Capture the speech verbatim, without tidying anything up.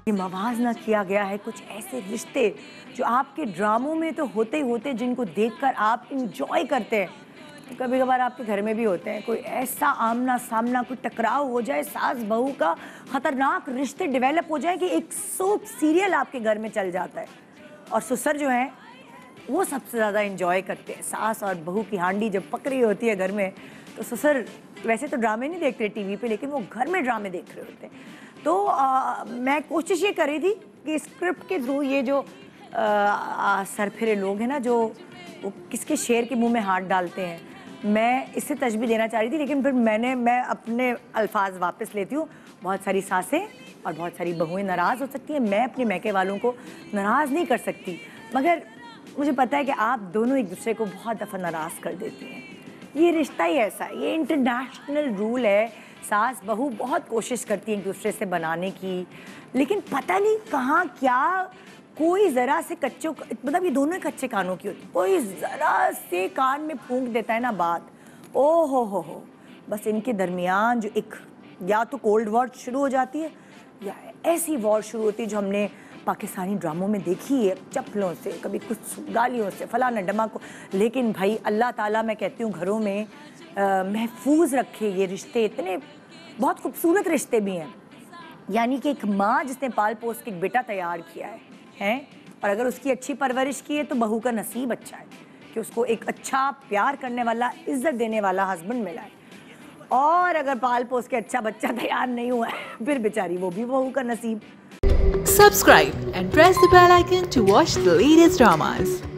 मवाजना किया गया है कुछ ऐसे रिश्ते जो आपके ड्रामों में तो होते ही होते, जिनको देखकर आप इंजॉय करते हैं। तो कभी कभार आपके घर में भी होते हैं, कोई ऐसा आमना सामना, कोई टकराव हो जाए, सास बहू का खतरनाक रिश्ते डेवलप हो जाए कि एक सोप सीरियल आपके घर में चल जाता है। और ससुर जो हैं वो सबसे ज़्यादा इंजॉय करते हैं। सास और बहू की हांडी जब पक रही होती है घर में, तो ससुर वैसे तो ड्रामे नहीं देखते टीवी पे, लेकिन वो घर में ड्रामे देख रहे होते हैं। तो आ, मैं कोशिश ये करी थी कि स्क्रिप्ट के थ्रू ये जो सरफिरे लोग हैं ना, जो वो किसके शेर के मुंह में हाथ डालते हैं, मैं इससे तशबीह देना चाह रही थी, लेकिन फिर मैंने मैं अपने अल्फाज वापस लेती हूँ। बहुत सारी सासें और बहुत सारी बहुएं नाराज़ हो सकती हैं, मैं अपने मैके वालों को नाराज़ नहीं कर सकती, मगर मुझे पता है कि आप दोनों एक दूसरे को बहुत दफ़ा नाराज़ कर देती हैं। ये रिश्ता ही ऐसा है, ये इंटरनेशनल रूल है। सास बहू बहुत कोशिश करती हैं एक दूसरे से बनाने की, लेकिन पता नहीं कहाँ क्या, कोई ज़रा से कच्चे, मतलब ये दोनों ही कच्चे कानों की होती, कोई ज़रा से कान में फूंक देता है ना बात, ओ हो हो हो बस इनके दरमियान जो एक या तो कोल्ड वॉर शुरू हो जाती है, या ऐसी वॉर शुरू होती है जो हमने पाकिस्तानी ड्रामों में देखी है, चप्पलों से, कभी कुछ गालियों से, फलाना डमाको। लेकिन भाई अल्लाह ताला, मैं कहती हूँ घरों में महफूज रखे ये रिश्ते, इतने बहुत खूबसूरत रिश्ते भी हैं। यानी कि एक माँ जिसने पाल पोस के एक बेटा तैयार किया है हैं, और अगर उसकी अच्छी परवरिश की है तो बहू का नसीब अच्छा है कि उसको एक अच्छा प्यार करने वाला, इज्जत देने वाला हस्बैंड मिला है। और अगर पाल पोस के अच्छा बच्चा तैयार नहीं हुआ है, फिर बेचारी वो भी बहू का नसीब। Subscribe and press the bell icon to watch the latest dramas.